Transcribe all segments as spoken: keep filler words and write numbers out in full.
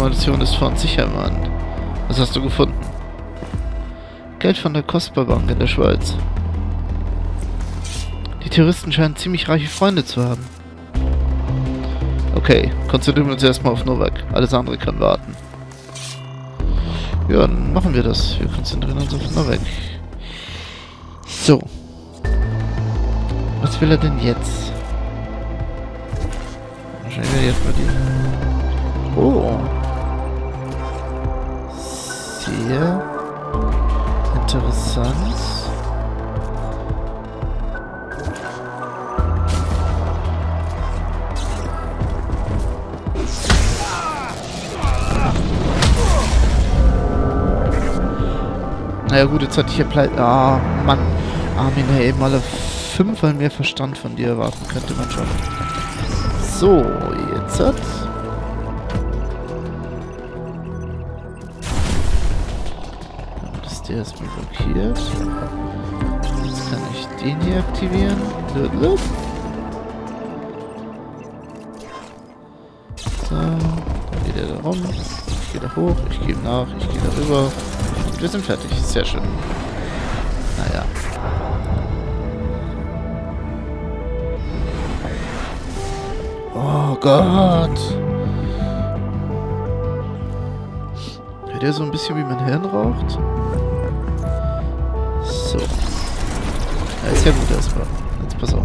Information ist vor uns sicher, Mann. Was hast du gefunden? Geld von der Kostbarbank in der Schweiz. Die Terroristen scheinen ziemlich reiche Freunde zu haben. Okay, konzentrieren wir uns erstmal auf Novak. Alles andere kann warten. Ja, dann machen wir das. Wir konzentrieren uns auf Novak. So. Was will er denn jetzt? Wahrscheinlich will er jetzt mal die... Oh. Sehr interessant. Naja gut, jetzt hatte ich ja pleite... Ah, Mann. Armin, hey, eben alle fünfmal mehr Verstand von dir erwarten, könnte man schon. So, jetzt hat... Das ist der erstmal blockiert. Jetzt kann ich den hier aktivieren. So, dann geht er da rum. Ich gehe da hoch, ich gehe nach, ich gehe da rüber. Und wir sind fertig. Sehr schön. Naja. Oh Gott. Hört ihr so ein bisschen, wie mein Hirn raucht? So. Ja, ist ja gut erstmal. Jetzt pass auf.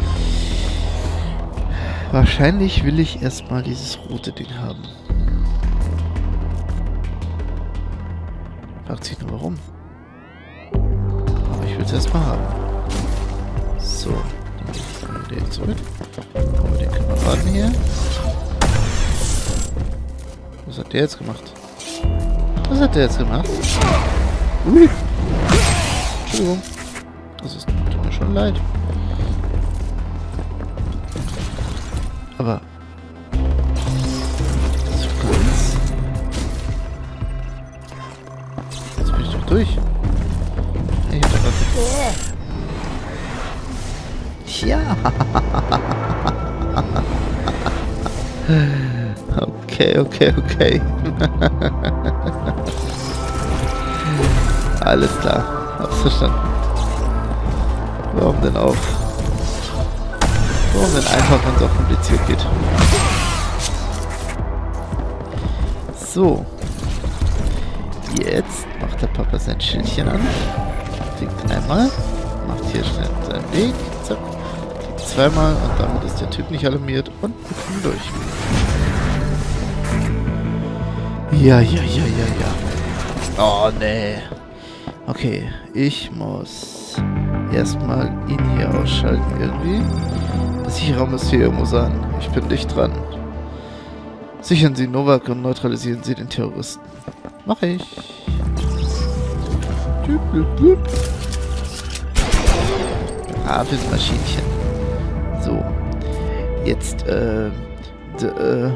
Wahrscheinlich will ich erstmal dieses rote Ding haben. Fragt sich nur warum. Aber ich will es erstmal haben. So. Dann gehen wir den zurück. Kommen wir den Kameraden hier. Was hat der jetzt gemacht? Was hat der jetzt gemacht? Ui. Entschuldigung. Das ist, tut mir schon leid. Aber... So ganz... Jetzt bin ich doch durch. Ich hab doch ja. Okay, okay, okay. Alles klar. Hab's verstanden. Warum denn auch? Warum denn einfach, wenn es auch kompliziert geht? So. Jetzt macht der Papa sein Schildchen an. Klickt einmal. Macht hier schnell seinen Weg. Zack. Klickt zweimal und damit ist der Typ nicht alarmiert und wir kommen durch. Ja, ja, ja, ja, ja. Oh, nee. Okay, ich muss erstmal ihn hier ausschalten irgendwie. Der Sicherraum ist hier irgendwo sein. Ich bin dicht dran. Sichern Sie Novak und neutralisieren Sie den Terroristen. Mach ich. Ah, fürs Maschinchen. So. Jetzt, äh... D äh...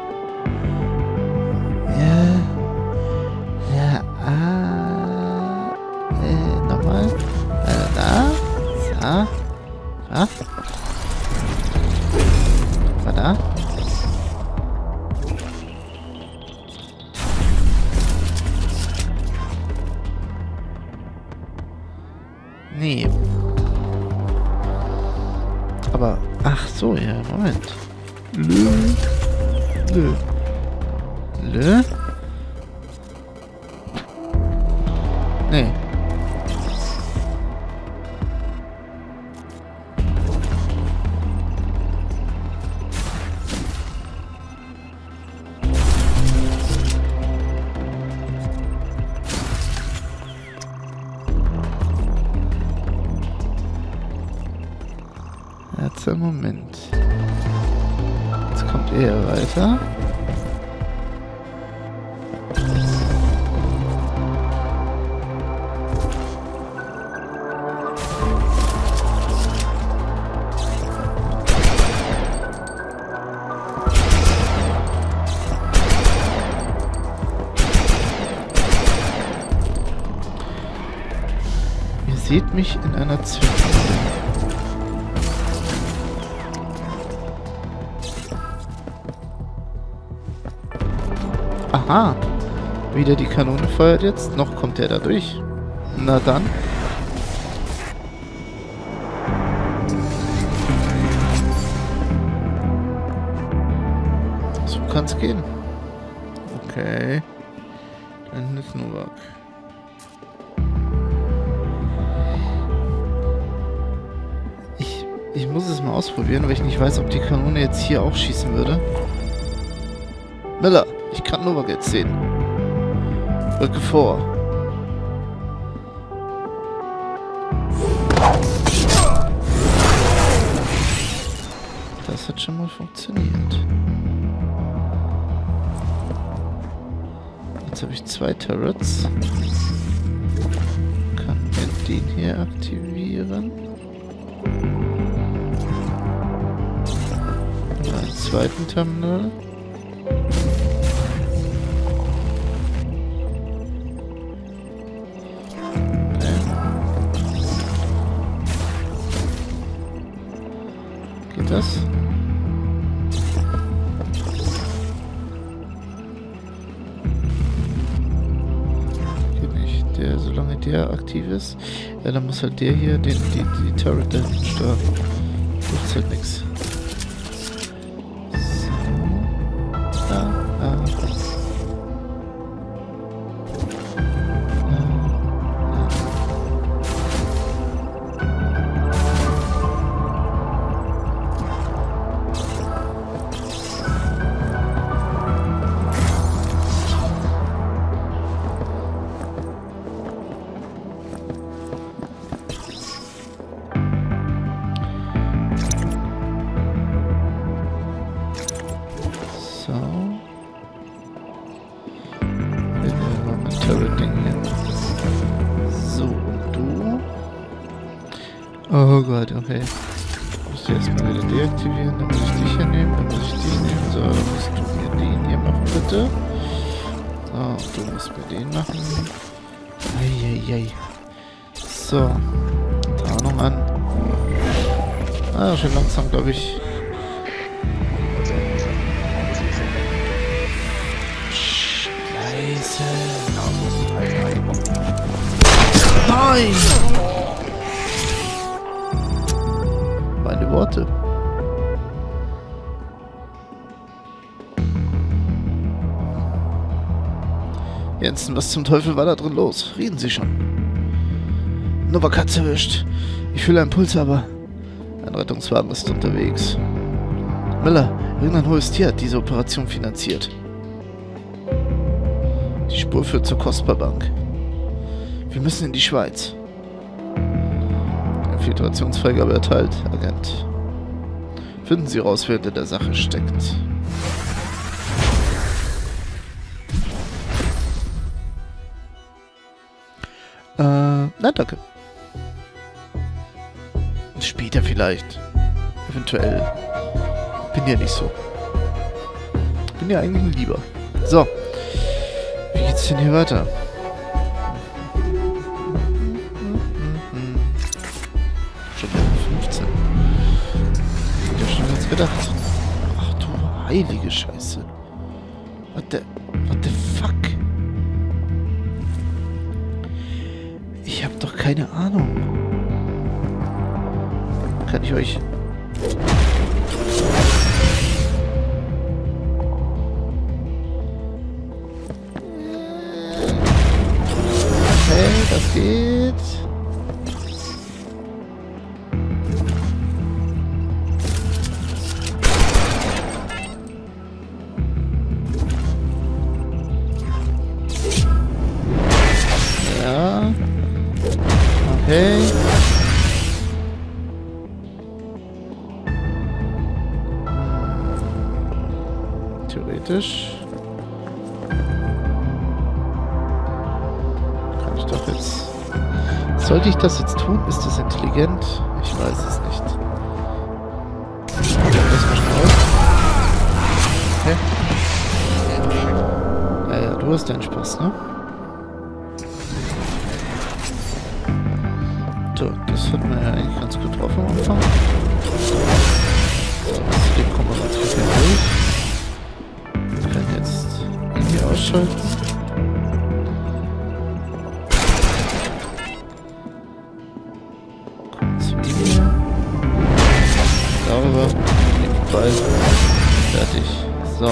Ja... Ja, ah... Äh, nochmal. Äh, da. So. Ah. War da. Nee. Aber, ach so, ja, Moment. Lö. Lö. Lö. Nee. Jetzt einen Moment. Jetzt kommt er weiter. Ihr seht mich in einer Zwischenwelt. Ah. Aha. Wieder die Kanone feuert jetzt. Noch kommt der da durch. Na dann. So kann's gehen. Okay. Dann ist Novak. Ich, ich muss es mal ausprobieren, weil ich nicht weiß, ob die Kanone jetzt hier auch schießen würde. Miller, ich kann Novak jetzt sehen. Rücke vor. Das hat schon mal funktioniert. Jetzt habe ich zwei Turrets. Kann mir den hier aktivieren. Und einen zweiten Terminal. Das? Geht nicht. Der, solange der aktiv ist, ja, dann muss halt der hier den, die, die Turret da hinten steuern. Gibt's halt nichts. So. Ah, ah. So, und du? Oh Gott, okay. Ich muss erstmal wieder deaktivieren, dann muss ich dich hier nehmen, dann muss ich dich nehmen. So, dann musst du mir den hier machen, bitte. So, du musst mir den machen. Eieiei. So, Tarnung an. Ah, schon langsam, glaube ich. Scheiße. Nein! Meine Worte. Jensen, was zum Teufel war da drin los? Reden Sie schon. Novak hat's erwischt. Ich fühle einen Puls, aber ein Rettungswagen ist unterwegs. Miller, irgendein hohes Tier hat diese Operation finanziert. Die Spur führt zur Kostbarbank. Wir müssen in die Schweiz. Infiltrationsfreigabe erteilt, Agent. Finden Sie raus, wer hinter der Sache steckt. Äh, na danke. Später vielleicht. Eventuell. Bin ja nicht so. Bin ja eigentlich ein Lieber. So. Wie geht's denn hier weiter? Schon fünfzehn. Hab ich ja schon jetzt gedacht. Ach du heilige Scheiße. What the... What the fuck? Ich hab doch keine Ahnung. Kann ich euch... Okay, das geht. Ja. Okay. Theoretisch kann ich doch jetzt... Sollte ich das jetzt tun? Ist das intelligent? Ich weiß es nicht. Lass mal schnell aus. Okay. Ja, ja, du hast deinen Spaß, ne? So, das hat man ja eigentlich ganz gut drauf am Anfang. So, dem kommen wir ganz gut durch. Wir können jetzt ihn hier ausschalten. ausschalten. Kommt zu mir. Darüber. Vorbei. Fertig. So.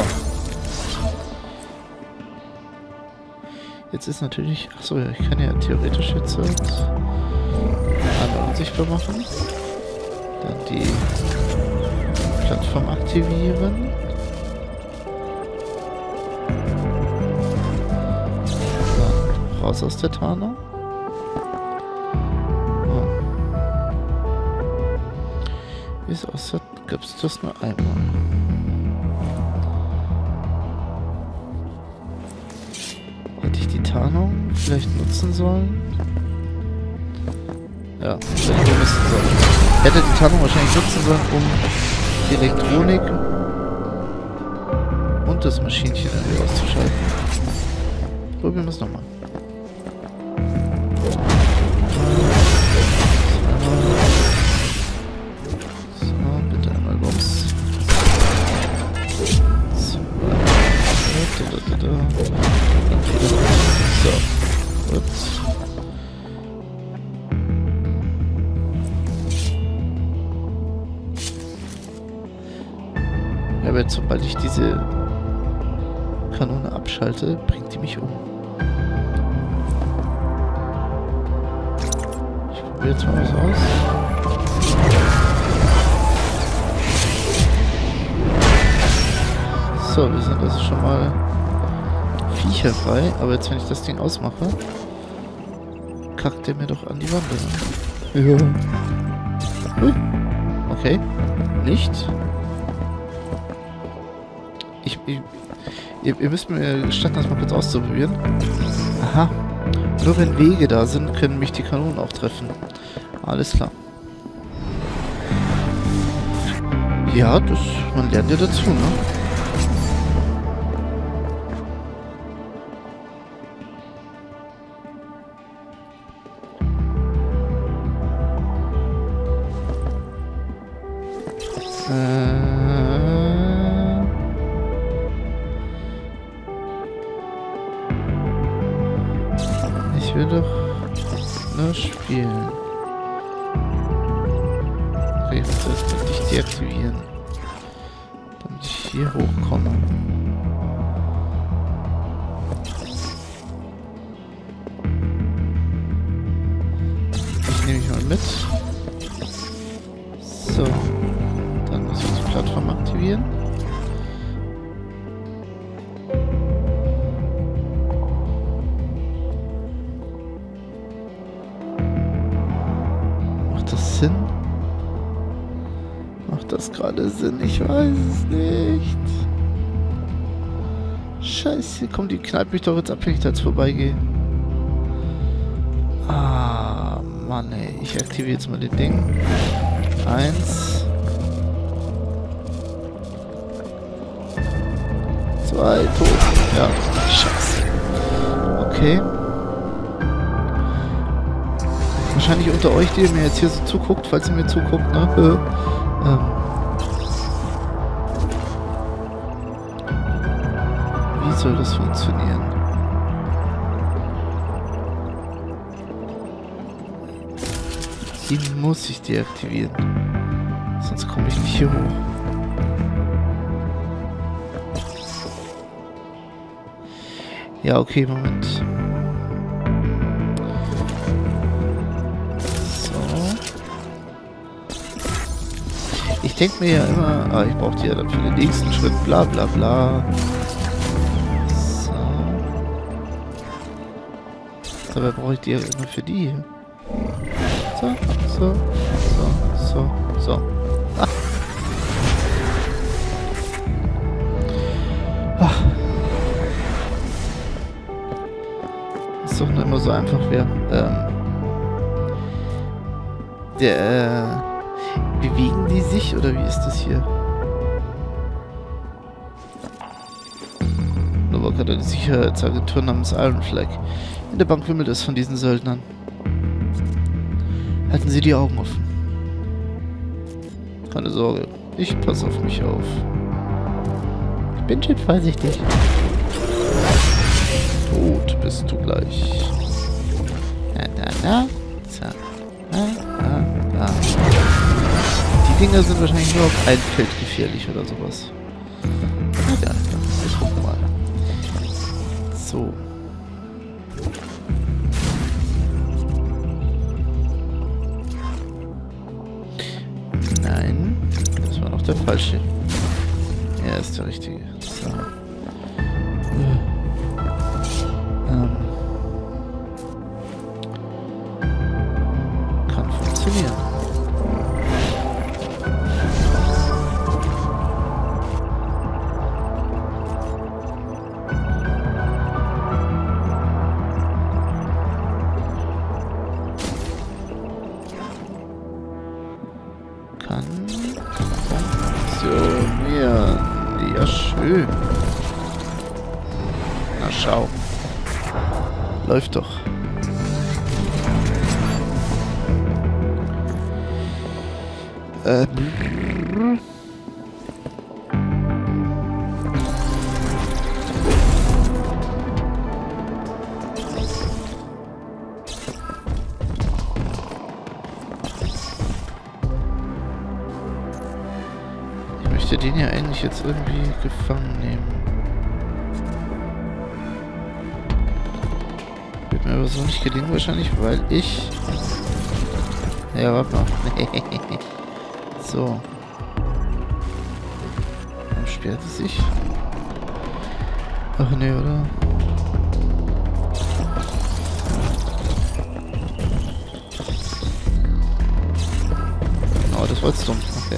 Jetzt ist natürlich... Achso, ja, ich kann ja theoretisch jetzt halt einmal unsichtbar machen. Dann die Plattform aktivieren. Dann raus aus der Tarnung. Oh. Wie es aussieht, gibt es das nur einmal. Hätte ich die Tarnung vielleicht nutzen sollen? Ja, hätte ich wohl nutzen sollen. Ich hätte die Tarnung wahrscheinlich nutzen sollen, um die Elektronik und das Maschinchen irgendwie auszuschalten. Probieren wir es nochmal. So, bitte einmal Bums. So. Ups. Ja, aber jetzt, sobald ich diese Kanone abschalte, bringt die mich um. Ich probiere jetzt mal was aus. So, wir sind also schon mal viecherfrei, aber jetzt, wenn ich das Ding ausmache, kackt der mir doch an die Wand. Ja. Ui. Okay. Nicht. Ich, ich, ihr, ihr müsst mir gestatten, das mal kurz auszuprobieren. Aha. Nur wenn Wege da sind, können mich die Kanonen auch treffen. Alles klar. Ja, das, man lernt ja dazu, ne? Ich will doch nur spielen. Okay, ich muss das wirklich deaktivieren, damit ich hier hochkomme. Ich nehme mich mal mit. So. Dann muss ich die Plattform aktivieren. Macht das Sinn? Macht das gerade Sinn? Ich weiß es nicht. Scheiße, komm, die knallt mich doch jetzt ab, wenn ich da jetzt vorbeigehe. Ah, Mann, ey. Ich aktiviere jetzt mal den Ding. Eins. Zwei, tot. Ja, scheiße. Okay. Wahrscheinlich unter euch, die mir jetzt hier so zuguckt, falls ihr mir zuguckt, ne? Äh, ähm. Wie soll das funktionieren? Die muss ich deaktivieren. Sonst komme ich nicht hier hoch. Ja, okay, Moment. So. Ich denke mir ja immer, ah, ich brauche die ja dann für den nächsten Schritt, bla bla bla. So. Dabei brauche ich die ja immer für die hier. So, so, so, so, so. Ah. Ah. Ist doch nicht immer so einfach wäre. Ähm. Der, äh, bewegen die sich oder wie ist das hier? Novak hat eine Sicherheitsagentur namens Iron Flag. In der Bank wimmelt es von diesen Söldnern. Halten Sie die Augen offen. Keine Sorge, ich passe auf mich auf. Ich bin schon vorsichtig. Tot bist du gleich. Na, na, na. Zack. Na, na, na. Die Dinger sind wahrscheinlich nur auf ein Feld gefährlich oder sowas. Na ja, wir gucken mal. So. Nein. Das war noch der falsche. Er ist der richtige. So. Ähm. Kann funktionieren. Kann funktionieren. Ja, schön. Na, schau. Läuft doch. Äh. Ich möchte den ja eigentlich jetzt irgendwie gefangen nehmen. Wird mir aber so nicht gelingen wahrscheinlich, weil ich... Ja, warte mal. So. Warum sperrt es sich? Ach nee, oder? Oh, das war jetzt dumm. Okay.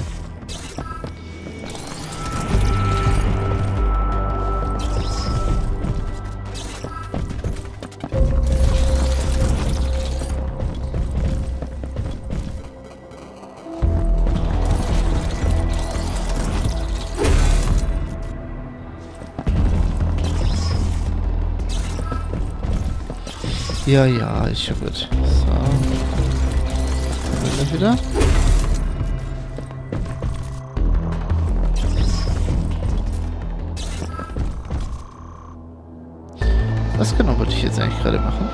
Ja, ja, ist schon gut. So. Dann wieder. Was genau wollte ich jetzt eigentlich gerade machen?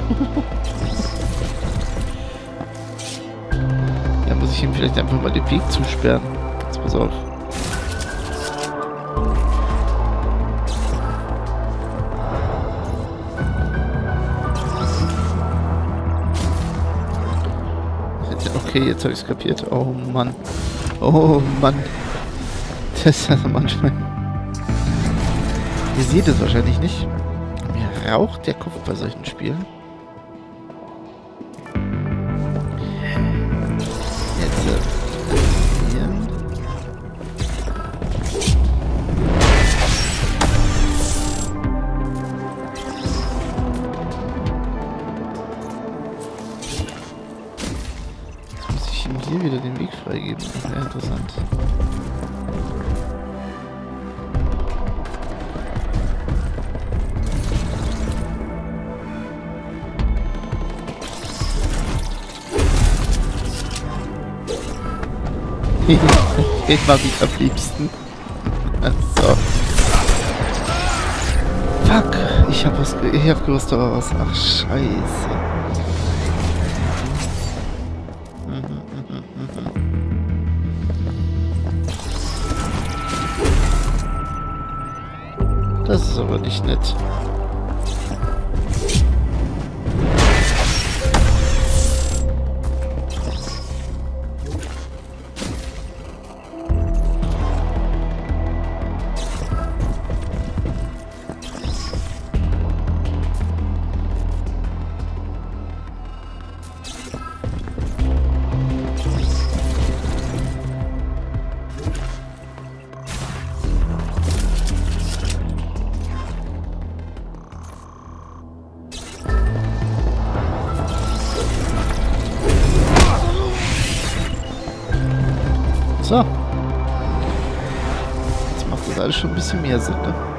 Da muss ich ihm vielleicht einfach mal den Weg zusperren. Jetzt pass auf. Okay, jetzt habe ich es kapiert. Oh Mann. Oh Mann. Das ist also manchmal... Ihr seht es wahrscheinlich nicht. Mir raucht der Kopf bei solchen Spielen. Jetzt... Äh, hier. Hier wieder den Weg freigeben. Sehr interessant. Ich mag mich am liebsten. So. Fuck. Ich hab was. Ich hab gewusst, aber was. Ach, scheiße. Das ist aber nicht nett. So. Jetzt macht das alles schon ein bisschen mehr Sinn, ne?